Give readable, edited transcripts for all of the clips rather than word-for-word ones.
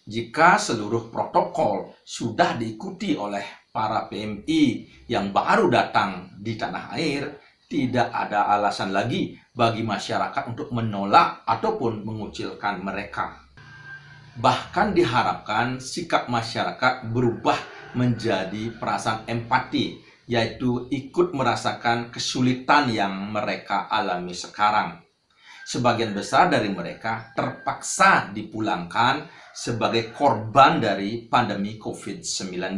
Jika seluruh protokol sudah diikuti oleh para PMI yang baru datang di tanah air, tidak ada alasan lagi bagi masyarakat untuk menolak ataupun mengucilkan mereka. Bahkan diharapkan sikap masyarakat berubah menjadi perasaan empati, yaitu ikut merasakan kesulitan yang mereka alami sekarang. Sebagian besar dari mereka terpaksa dipulangkan sebagai korban dari pandemi COVID-19.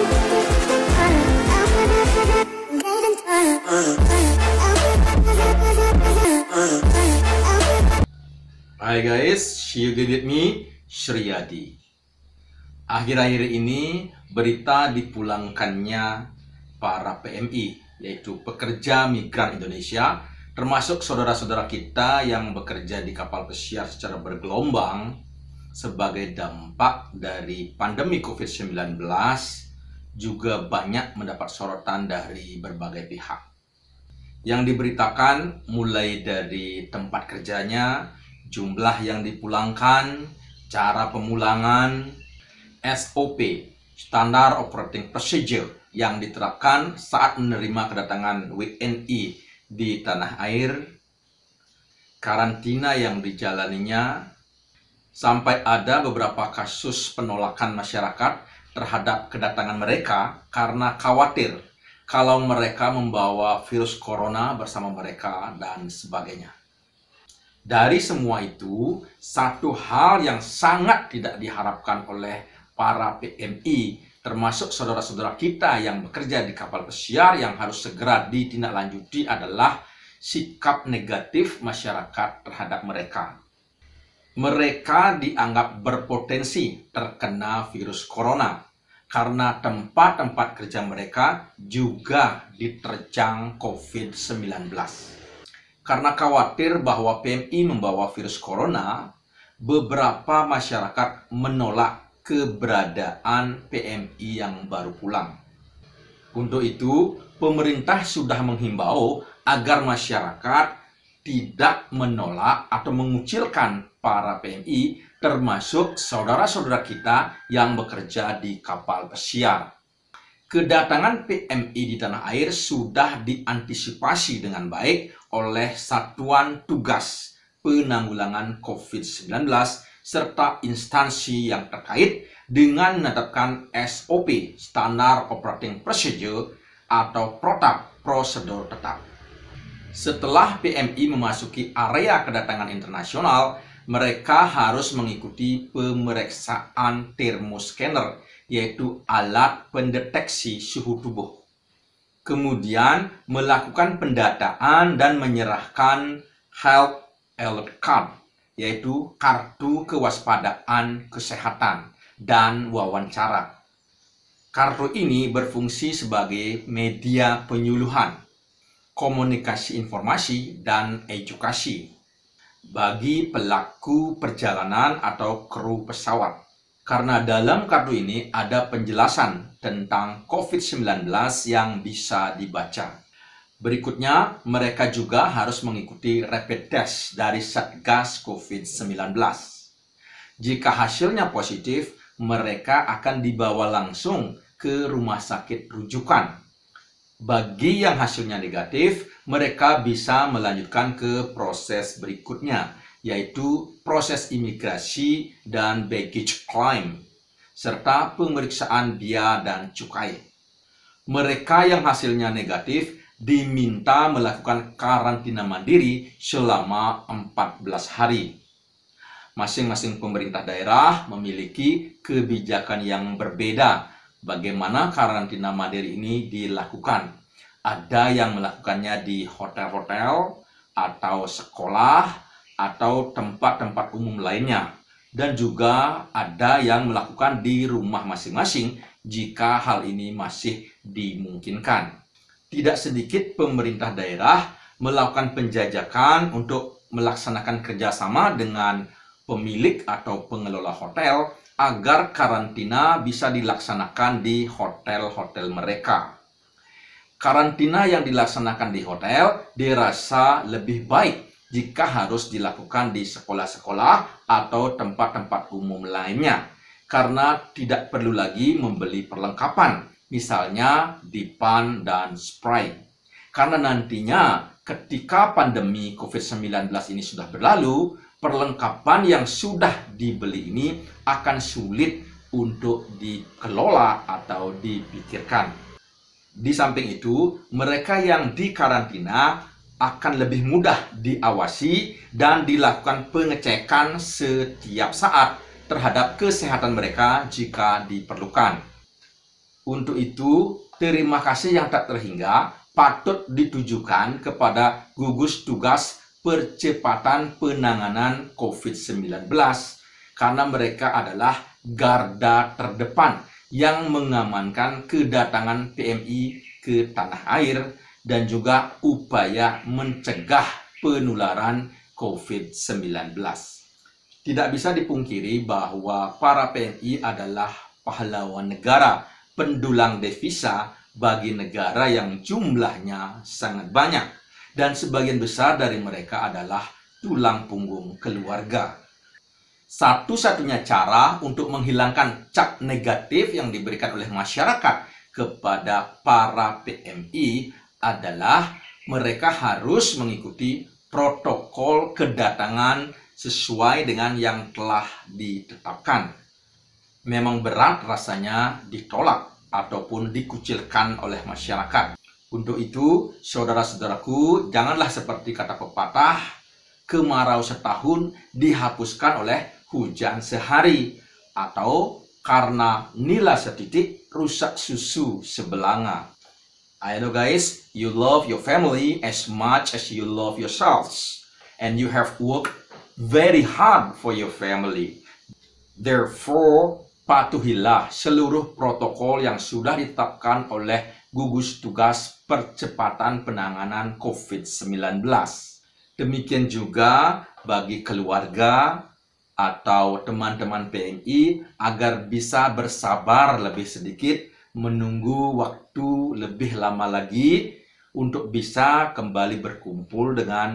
Hai guys, you get me, Shriyadi. Akhir-akhir ini berita dipulangkannya para PMI, yaitu pekerja migran Indonesia, termasuk saudara-saudara kita yang bekerja di kapal pesiar secara bergelombang sebagai dampak dari pandemi COVID-19, juga banyak mendapat sorotan dari berbagai pihak. Yang diberitakan mulai dari tempat kerjanya, jumlah yang dipulangkan, cara pemulangan, SOP, Standard Operating Procedure, yang diterapkan saat menerima kedatangan WNI di tanah air, karantina yang dijalaninya, sampai ada beberapa kasus penolakan masyarakat terhadap kedatangan mereka karena khawatir kalau mereka membawa virus corona bersama mereka dan sebagainya. Dari semua itu, satu hal yang sangat tidak diharapkan oleh para PMI, termasuk saudara-saudara kita yang bekerja di kapal pesiar yang harus segera ditindaklanjuti, adalah sikap negatif masyarakat terhadap mereka. Mereka dianggap berpotensi terkena virus corona karena tempat-tempat kerja mereka juga diterjang COVID-19. Karena khawatir bahwa PMI membawa virus corona, beberapa masyarakat menolak keberadaan PMI yang baru pulang. Untuk itu, pemerintah sudah menghimbau agar masyarakat tidak menolak atau mengucilkan para PMI, termasuk saudara-saudara kita yang bekerja di kapal pesiar. Kedatangan PMI di tanah air sudah diantisipasi dengan baik oleh Satuan Tugas Penanggulangan COVID-19 serta instansi yang terkait dengan menetapkan SOP, Standard Operating Procedure, atau PROTAP, prosedur tetap. Setelah PMI memasuki area kedatangan internasional, mereka harus mengikuti pemeriksaan thermoscanner, yaitu alat pendeteksi suhu tubuh. Kemudian melakukan pendataan dan menyerahkan Health Alert Card, yaitu kartu kewaspadaan kesehatan, dan wawancara. Kartu ini berfungsi sebagai media penyuluhan, komunikasi informasi, dan edukasi bagi pelaku perjalanan atau kru pesawat. Karena dalam kartu ini ada penjelasan tentang COVID-19 yang bisa dibaca. Berikutnya, mereka juga harus mengikuti rapid test dari Satgas COVID-19. Jika hasilnya positif, mereka akan dibawa langsung ke rumah sakit rujukan. Bagi yang hasilnya negatif, mereka bisa melanjutkan ke proses berikutnya, yaitu proses imigrasi dan baggage claim, serta pemeriksaan bea dan cukai. Mereka yang hasilnya negatif diminta melakukan karantina mandiri selama 14 hari. Masing-masing pemerintah daerah memiliki kebijakan yang berbeda bagaimana karantina mandiri ini dilakukan. Ada yang melakukannya di hotel-hotel atau sekolah atau tempat-tempat umum lainnya. Dan juga ada yang melakukan di rumah masing-masing jika hal ini masih dimungkinkan. Tidak sedikit pemerintah daerah melakukan penjajakan untuk melaksanakan kerjasama dengan pemilik atau pengelola hotel agar karantina bisa dilaksanakan di hotel-hotel mereka. Karantina yang dilaksanakan di hotel dirasa lebih baik jika harus dilakukan di sekolah-sekolah atau tempat-tempat umum lainnya. karena tidak perlu lagi membeli perlengkapan, misalnya dipan dan spray. Karena nantinya ketika pandemi COVID-19 ini sudah berlalu, perlengkapan yang sudah dibeli ini akan sulit untuk dikelola atau dipikirkan. Di samping itu, mereka yang dikarantina akan lebih mudah diawasi dan dilakukan pengecekan setiap saat terhadap kesehatan mereka jika diperlukan. Untuk itu, terima kasih yang tak terhingga patut ditujukan kepada gugus tugas percepatan penanganan COVID-19 karena mereka adalah garda terdepan yang mengamankan kedatangan PMI ke tanah air dan juga upaya mencegah penularan COVID-19. Tidak bisa dipungkiri bahwa para PMI adalah pahlawan negara, pendulang devisa bagi negara yang jumlahnya sangat banyak, dan sebagian besar dari mereka adalah tulang punggung keluarga. Satu-satunya cara untuk menghilangkan cap negatif yang diberikan oleh masyarakat kepada para PMI adalah mereka harus mengikuti protokol kedatangan sesuai dengan yang telah ditetapkan. Memang berat rasanya ditolak ataupun dikucilkan oleh masyarakat. Untuk itu, saudara-saudaraku, janganlah seperti kata pepatah, kemarau setahun dihapuskan oleh hujan sehari, atau karena nila setitik rusak susu sebelanga. I know guys, you love your family as much as you love yourselves, and you have worked very hard for your family. Therefore, patuhilah seluruh protokol yang sudah ditetapkan oleh gugus tugas percepatan penanganan COVID-19. Demikian juga bagi keluarga atau teman-teman PMI agar bisa bersabar lebih sedikit, menunggu waktu lebih lama lagi untuk bisa kembali berkumpul dengan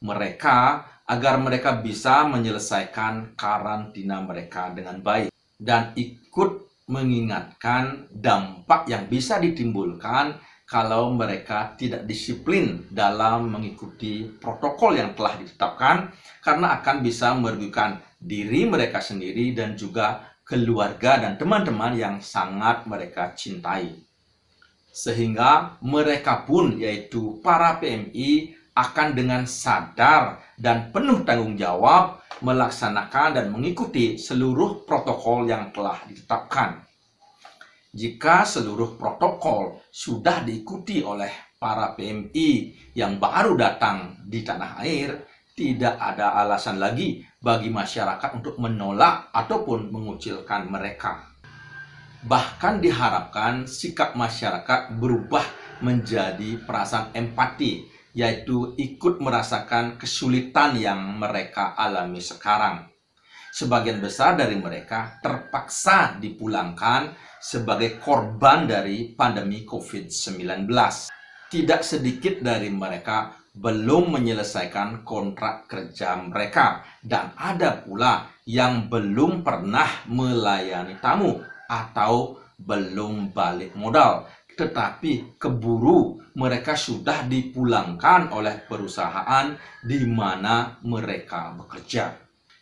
mereka agar mereka bisa menyelesaikan karantina mereka dengan baik dan ikut mengingatkan dampak yang bisa ditimbulkan kalau mereka tidak disiplin dalam mengikuti protokol yang telah ditetapkan, karena akan bisa merugikan diri mereka sendiri dan juga keluarga dan teman-teman yang sangat mereka cintai. Sehingga mereka pun, yaitu para PMI, akan dengan sadar dan penuh tanggung jawab melaksanakan dan mengikuti seluruh protokol yang telah ditetapkan. Jika seluruh protokol sudah diikuti oleh para PMI yang baru datang di tanah air, tidak ada alasan lagi bagi masyarakat untuk menolak ataupun mengucilkan mereka. Bahkan diharapkan sikap masyarakat berubah menjadi perasaan empati, yaitu ikut merasakan kesulitan yang mereka alami sekarang. Sebagian besar dari mereka terpaksa dipulangkan sebagai korban dari pandemi COVID-19. Tidak sedikit dari mereka belum menyelesaikan kontrak kerja mereka, dan ada pula yang belum pernah melayani tamu atau belum balik modal, tetapi keburu mereka sudah dipulangkan oleh perusahaan di mana mereka bekerja.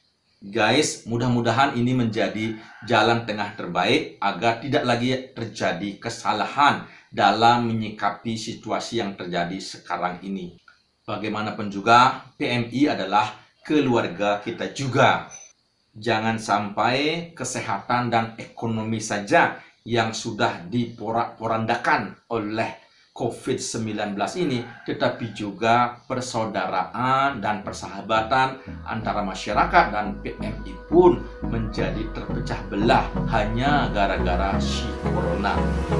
Guys, mudah-mudahan ini menjadi jalan tengah terbaik agar tidak lagi terjadi kesalahan dalam menyikapi situasi yang terjadi sekarang ini. Bagaimanapun juga, PMI adalah keluarga kita juga. Jangan sampai kesehatan dan ekonomi saja yang sudah diporak-porandakan oleh COVID-19 ini, tetapi juga persaudaraan dan persahabatan antara masyarakat dan PMI pun menjadi terpecah belah hanya gara-gara si corona.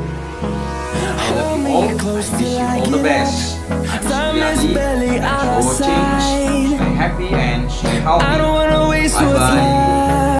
I love you all. I wish you all the best. I'm Suryadi. Thanks for watching. Stay happy and stay healthy. Bye bye.